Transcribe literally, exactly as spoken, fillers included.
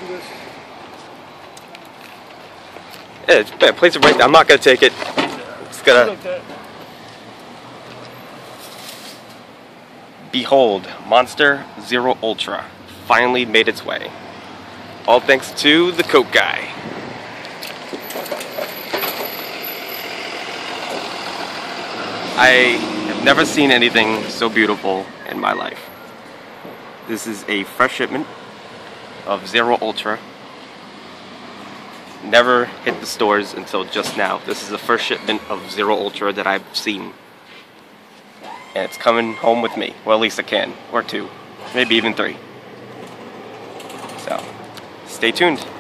this? Yeah, it's, yeah, place it right there. I'm not gonna take it. It's gonna. Like that. Behold, Monster Zero Ultra finally made its way. All thanks to the Coke guy. I have never seen anything so beautiful in my life. This is a fresh shipment of Zero Ultra. Never hit the stores until just now. This is the first shipment of Zero Ultra that I've seen. And it's coming home with me. Well, at least a can. Or two. Maybe even three. So, stay tuned.